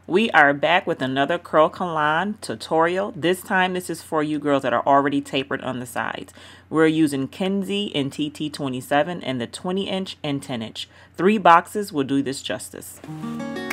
We are back with another Curlkalon tutorial. This time this is for you girls that are already tapered on the sides. We're using Kenzie and TT27 and the 20-inch and 10-inch. 3 boxes will do this justice.